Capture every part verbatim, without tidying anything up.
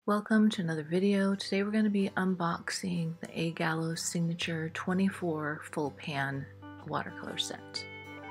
Welcome to another video. Today we're going to be unboxing the A. Gallo Signature twenty-four Full Pan watercolor set.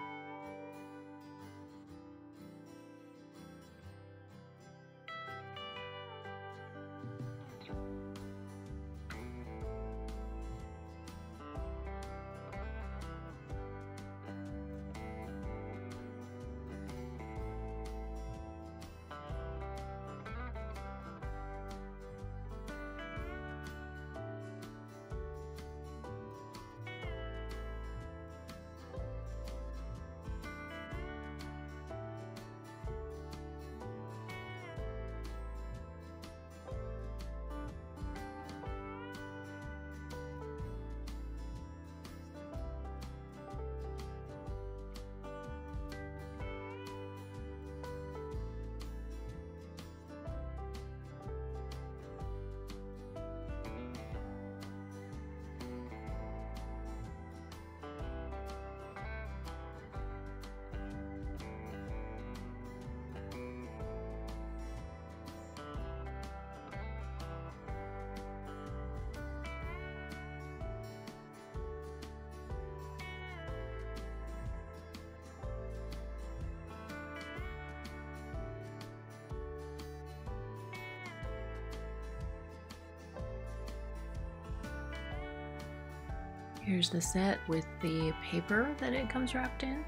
Here's the set with the paper that it comes wrapped in.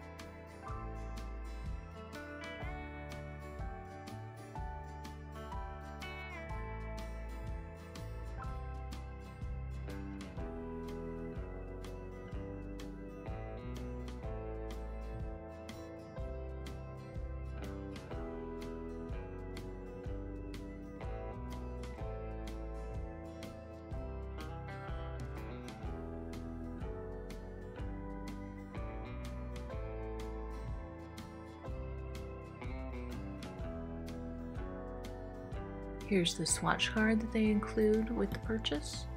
Here's the swatch card that they include with the purchase.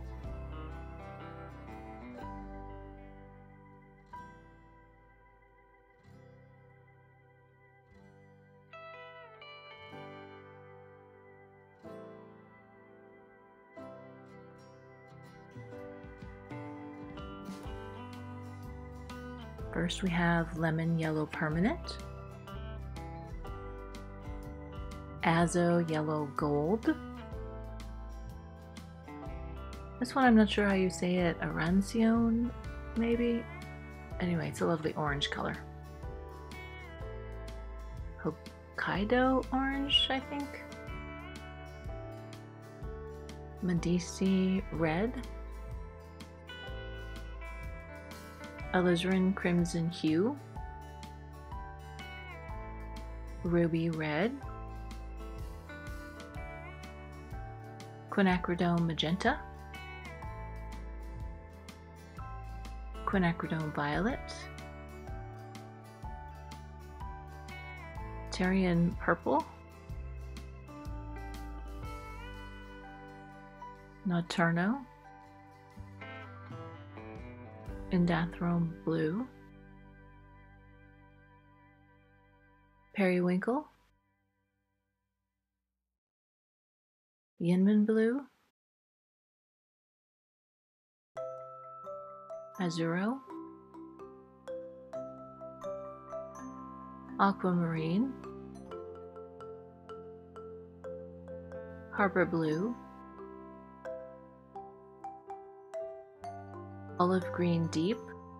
First we have Lemon Yellow Permanent, Azo Yellow Gold. This one I'm not sure how you say it, Arancione maybe? Anyway, it's a lovely orange color. Hokkaido orange, I think. Medici Red. Alizarin Crimson Hue. Ruby Red. Quinacridone Magenta, Quinacridone Violet, Tyrian Purple, Nocturno, Indanthrone Blue, Periwinkle, Yinmen Blue, Azuro, Aquamarine, Harbor Blue, Olive Green Deep,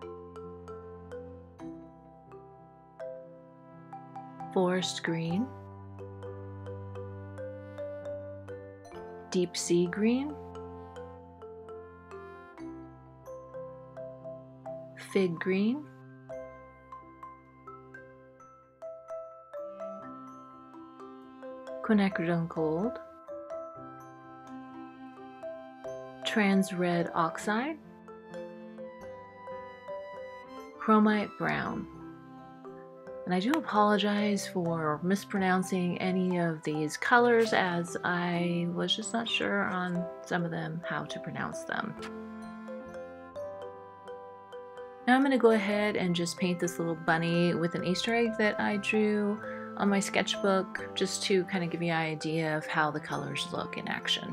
Forest Green, Deep Sea Green, Fig Green, Quinacridone Gold, Trans Red Oxide, Chromite Brown. And I do apologize for mispronouncing any of these colors, as I was just not sure on some of them how to pronounce them. Now I'm going to go ahead and just paint this little bunny with an Easter egg that I drew on my sketchbook just to kind of give you an idea of how the colors look in action.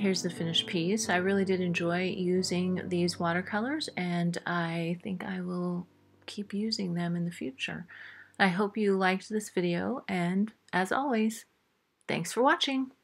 Here's the finished piece. I really did enjoy using these watercolors, and I think I will keep using them in the future. I hope you liked this video, and as always, thanks for watching.